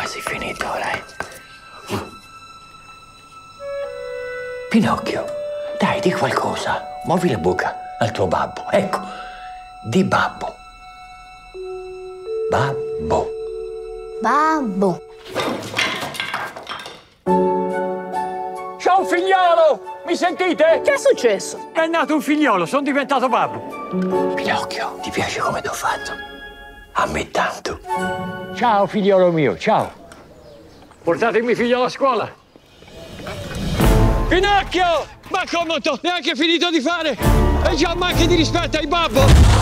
quasi finito, dai. Pinocchio, dai, di qualcosa. Muovi la bocca al tuo babbo. Ecco, di babbo. Babbo. Babbo. C'ho un figliolo! Mi sentite? Che è successo? È nato un figliolo, sono diventato babbo. Pinocchio, ti piace come t'ho fatto? A me tanto. Ciao, figliolo mio, ciao. Portatemi figlio a scuola. Pinocchio! Ma come non t'ho neanche finito di fare? E già manchi di rispetto ai babbo!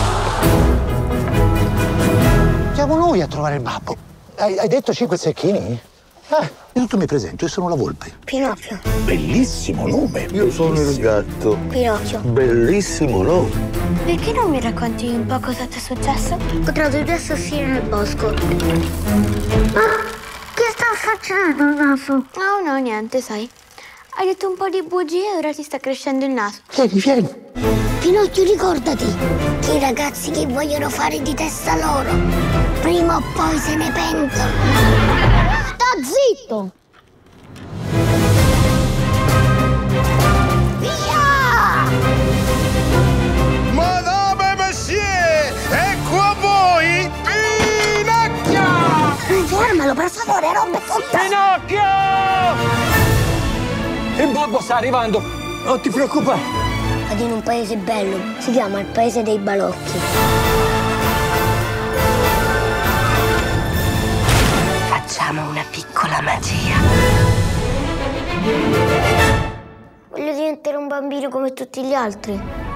Siamo noi a trovare il babbo. Hai detto 5 zecchini? Io mi presento, io sono la volpe. Pinocchio. Bellissimo nome. Io sono il gatto. Pinocchio. Bellissimo nome. Perché non mi racconti un po' cosa ti è successo? Ho trovato due assassini nel bosco. Ma che sta facendo il naso? No, niente, sai. Hai detto un po' di bugie e ora ti sta crescendo il naso. Vieni. Pinocchio, ricordati che i ragazzi che vogliono fare di testa loro, prima o poi se ne pentono. Sta zitto! Via! Madame Messier, ecco a voi Pinocchio! Fermalo, per favore, rompe tutto! Pinocchio! Il babbo sta arrivando, non ti preoccupare. Vado in un paese bello, si chiama il paese dei balocchi. Facciamo una piccola magia. Voglio diventare un bambino come tutti gli altri.